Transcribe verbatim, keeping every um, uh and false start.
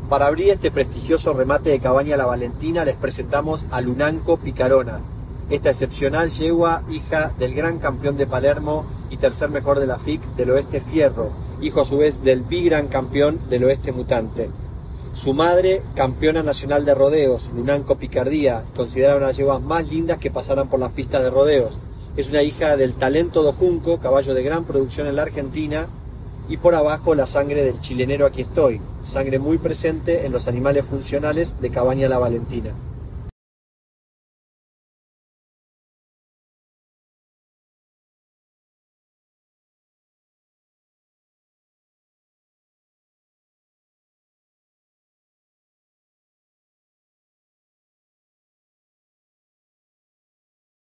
Para abrir este prestigioso remate de Cabaña La Valentina les presentamos a Lunanco Picarona, esta excepcional yegua, hija del gran campeón de Palermo y tercer mejor de la F I C del Oeste Fierro, hijo a su vez del bigran campeón del Oeste Mutante. Su madre, campeona nacional de rodeos, Lunanco Picardía, considerada una de las yeguas más lindas que pasaran por las pistas de rodeos. Es una hija del Talento do Junco, caballo de gran producción en la Argentina, y por abajo la sangre del chilenero Aquí Estoy, sangre muy presente en los animales funcionales de Cabaña La Valentina.